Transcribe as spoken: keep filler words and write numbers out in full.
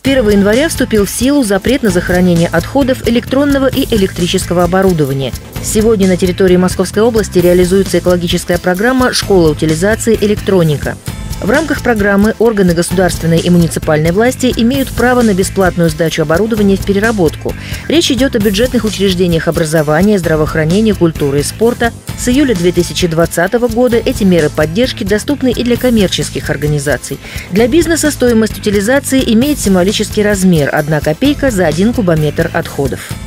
С первого января вступил в силу запрет на захоронение отходов электронного и электрического оборудования. Сегодня на территории Московской области реализуется экологическая программа «Школа утилизации электроника». В рамках программы органы государственной и муниципальной власти имеют право на бесплатную сдачу оборудования в переработку. Речь идет о бюджетных учреждениях образования, здравоохранения, культуры и спорта. С июля две тысячи двадцатого года эти меры поддержки доступны и для коммерческих организаций. Для бизнеса стоимость утилизации имеет символический размер – одна копейка за один кубометр отходов.